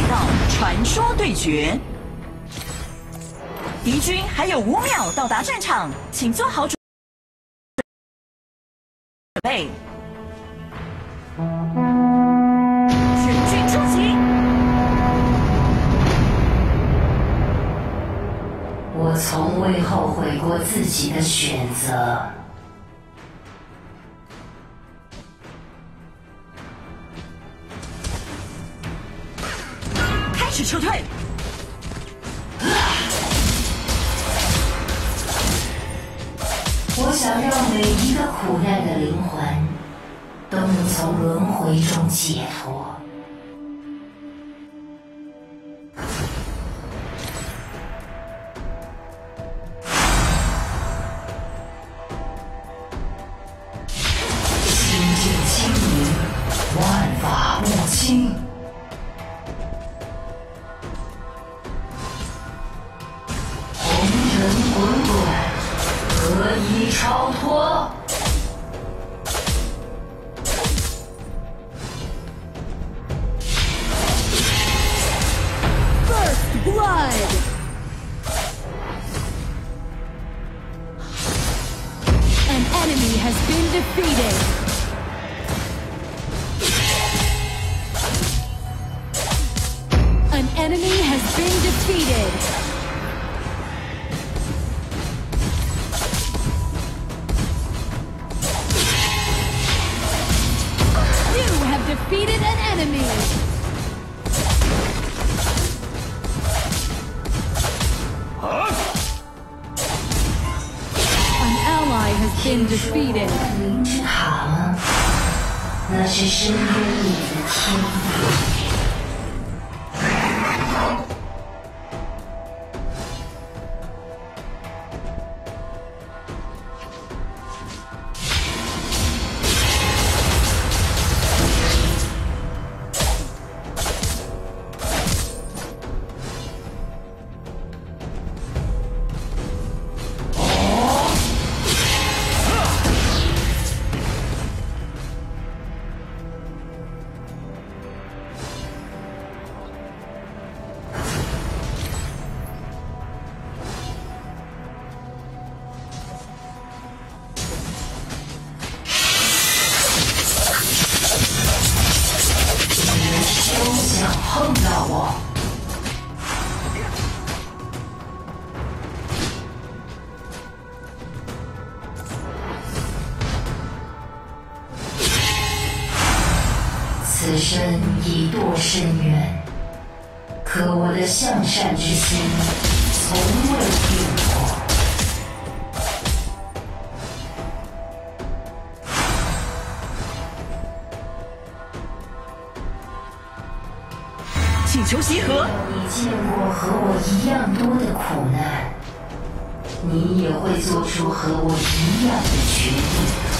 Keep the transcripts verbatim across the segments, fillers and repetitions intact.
到传说对决。敌军还有五秒到达战场，请做好准备。全军出击！ 我从未后悔过自己的选择。 开始撤退。 我想让每一个苦难的灵魂都能从轮回中解脱。心境清明，万法不侵。红尘滚滚，何以超脱 ？First blood. An enemy has been defeated. An enemy has been defeated. Defeated an enemy! Huh? An ally has been defeated. 灵之塔吗？那是深渊里的天赋。碰到我，此生已堕深渊，可我的向善之心从未变过。 请求集合。 你见过和我一样多的苦难，你也会做出和我一样的决定。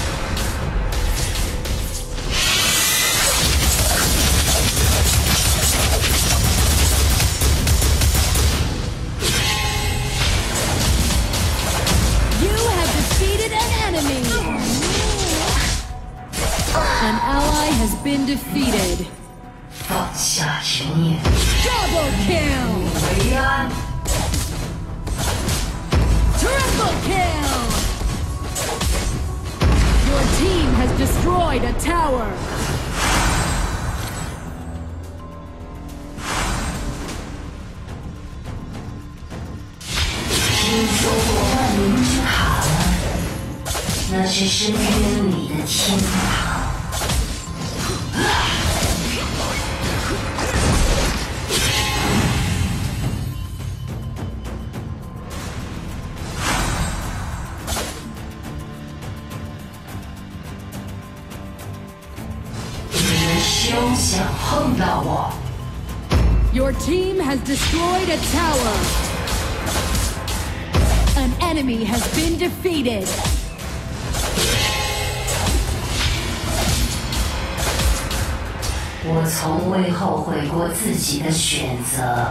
You have defeated an enemy. An ally has been defeated. 放下执念 Double kill! 为安 Triple kill! Your team has destroyed a tower. 听说过万灵之塔吗？那是深渊里的天堂。休想碰到我！ Your team has destroyed a tower. An enemy has been defeated. 我从未后悔过自己的选择。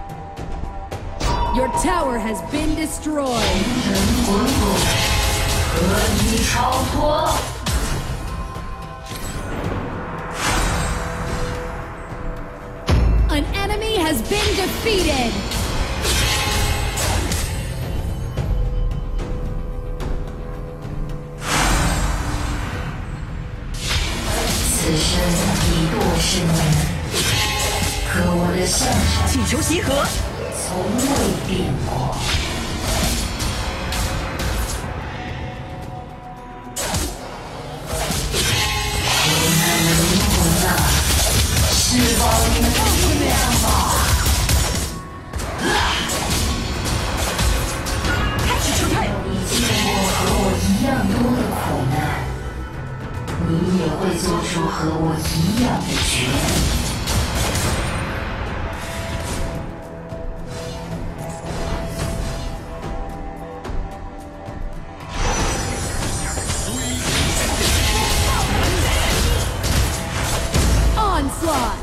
Your tower has been destroyed. 人滚滚， 何以超脱？ An enemy has been defeated! 此生已堕世人，可我的向闪请求集合。 从未变过。苦难的灵魂啊，释放你们的力量吧！ 开始撤退。 你见过和我一样多的苦难。 你也会做出和我一样的决定。 Onslaught!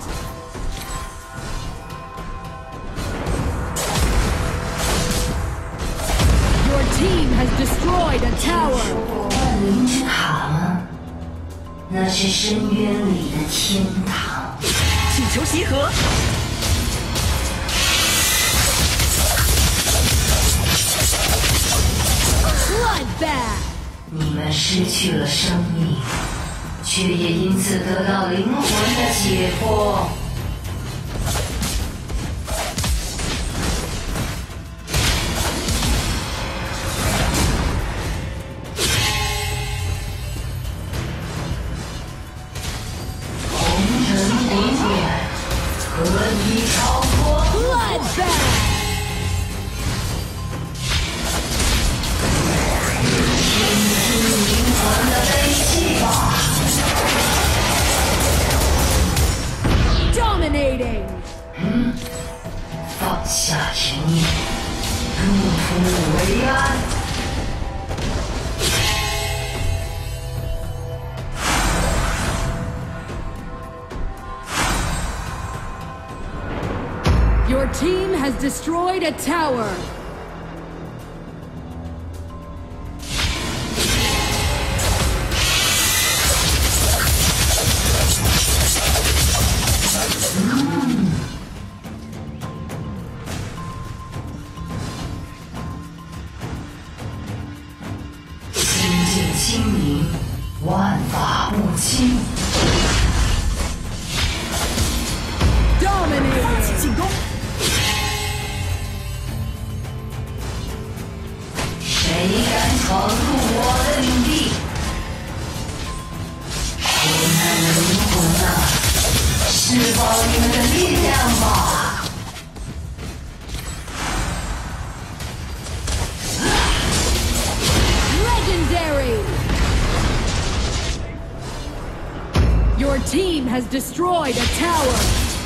Your team has destroyed a 听 tower! 说过万灵之塔吗？ 那是深渊里的天堂。 请求集合。 Bloodbath! 你们失去了生命，却也因此得到灵魂的解脱。何以超脱 Bloodbath! 听听灵魂的悲泣吧！ Dominating! 放下执念，入土为安。 Your team has destroyed a tower! Mm. 心境清明，万法不侵。 Dominating! 发起进攻。 谁敢闯入我的领地？苦难的灵魂啊，释放你们的力量吧！ Legendary! Your team has destroyed a tower!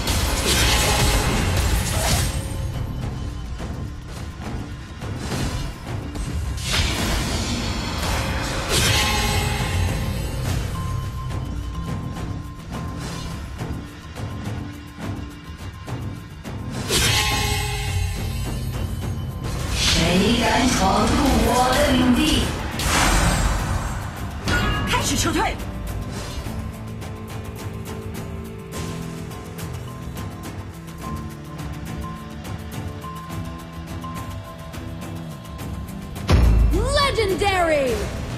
谁敢闯入我的领地？ 开始撤退。 Legendary!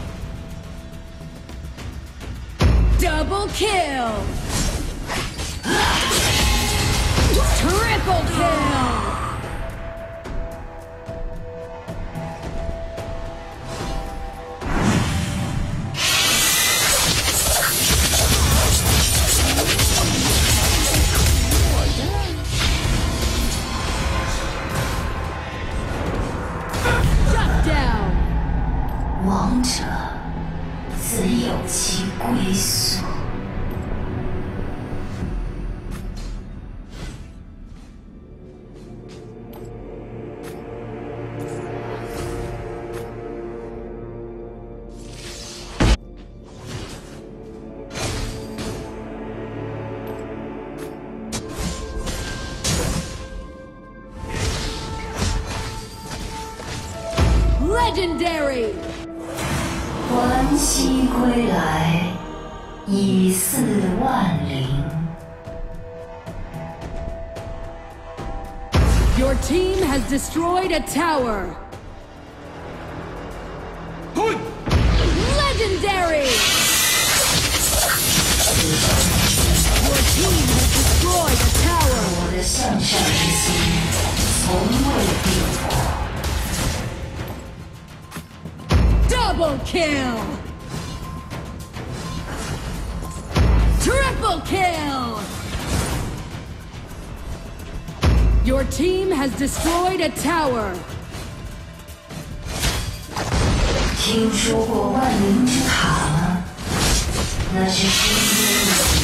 Double kill! Triple kill! Shut down! 王者自有其归宿。 Legendary! 还息归来，已似万灵。 Your team has destroyed a tower. Legendary! Your team has destroyed a tower. 我的向上之心从未变过。 Double kill! Triple kill! Your team has destroyed a tower. 听说过万灵之塔吗？那是深渊里。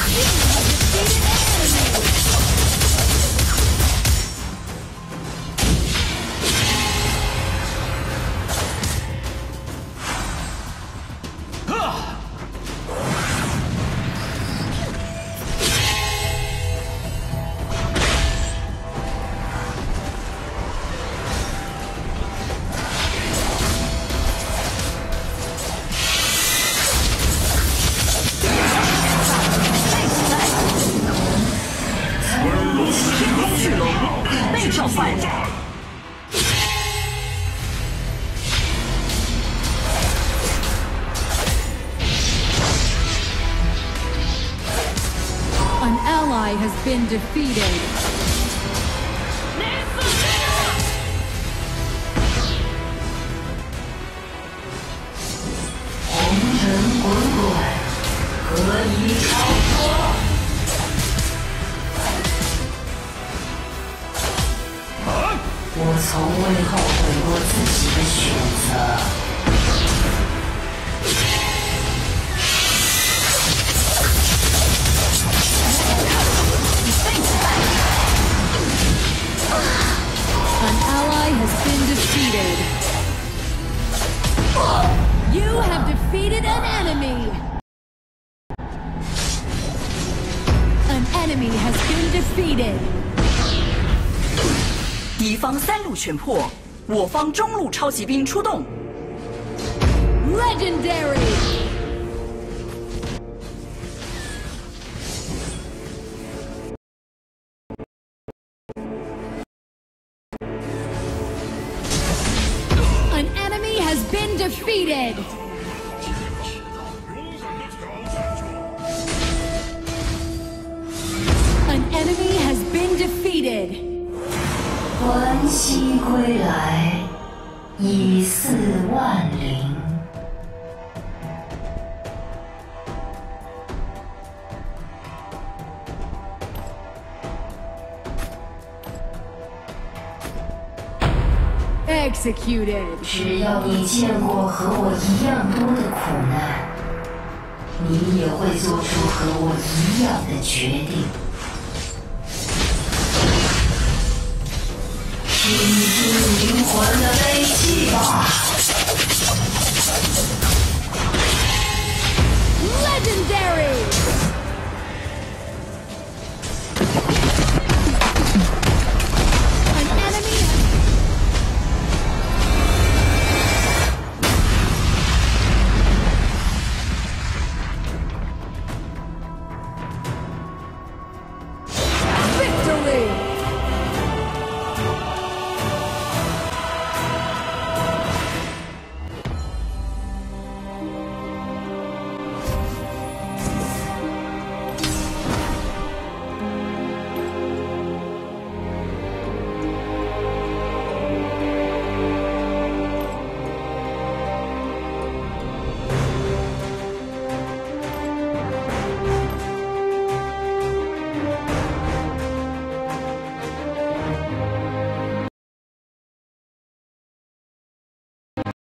An ally has been defeated. 红尘滚滚，何以超脱？我从未后悔过自己的选择。 An ally has been defeated. You have defeated an enemy. An enemy has been defeated. 敌方三路全破，我方中路超级兵出动。 Legendary. An enemy has been defeated. An enemy has been defeated. 还息归来，已似万灵。 Executed. 只要你见过和我一样多的苦难，你也会做出和我一样的决定。听听灵魂的悲泣吧。